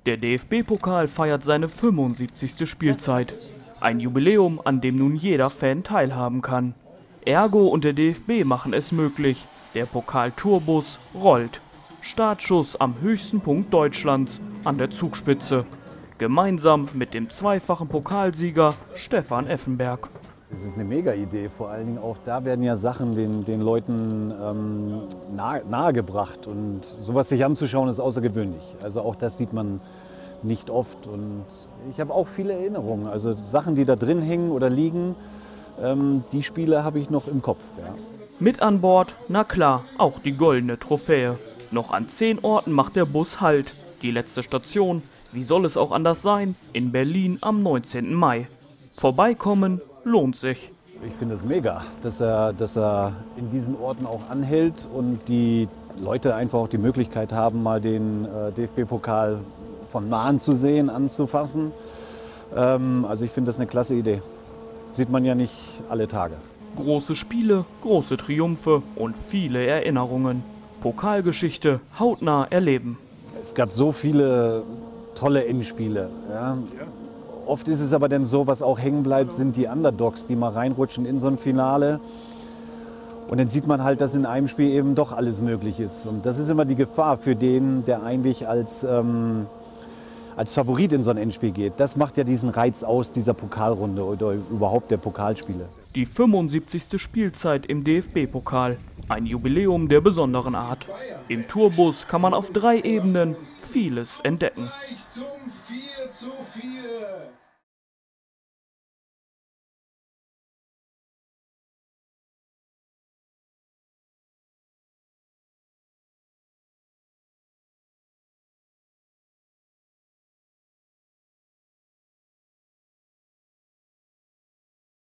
Der DFB-Pokal feiert seine 75. Spielzeit. Ein Jubiläum, an dem nun jeder Fan teilhaben kann. Ergo und der DFB machen es möglich. Der Pokal-Tourbus rollt. Startschuss am höchsten Punkt Deutschlands, an der Zugspitze. Gemeinsam mit dem zweifachen Pokalsieger Stefan Effenberg. Es ist eine Mega-Idee, vor allen Dingen auch da werden ja Sachen den Leuten nahegebracht und sowas sich anzuschauen ist außergewöhnlich. Also auch das sieht man nicht oft und ich habe auch viele Erinnerungen, also Sachen, die da drin hängen oder liegen, die Spiele habe ich noch im Kopf. Ja. Mit an Bord, na klar, auch die goldene Trophäe. Noch an 10 Orten macht der Bus Halt. Die letzte Station, wie soll es auch anders sein, in Berlin am 19. Mai. Vorbeikommen lohnt sich. Ich finde es mega, dass er in diesen Orten auch anhält und die Leute einfach auch die Möglichkeit haben, mal den DFB-Pokal von nahen zu sehen, anzufassen. Also ich finde das eine klasse Idee. Sieht man ja nicht alle Tage. Große Spiele, große Triumphe und viele Erinnerungen. Pokalgeschichte hautnah erleben. Es gab so viele tolle Endspiele. Ja. Oft ist es aber dann so, was auch hängen bleibt, sind die Underdogs, die mal reinrutschen in so ein Finale. Und dann sieht man halt, dass in einem Spiel eben doch alles möglich ist. Und das ist immer die Gefahr für den, der eigentlich als Favorit in so ein Endspiel geht. Das macht ja diesen Reiz aus dieser Pokalrunde oder überhaupt der Pokalspiele. Die 75. Spielzeit im DFB-Pokal. Ein Jubiläum der besonderen Art. Im Tourbus kann man auf 3 Ebenen vieles entdecken. Zum 4:4.